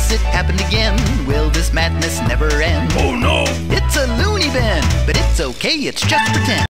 has it happened again? Will this madness never end? Oh no! It's a loony bin, but it's okay, it's just pretend.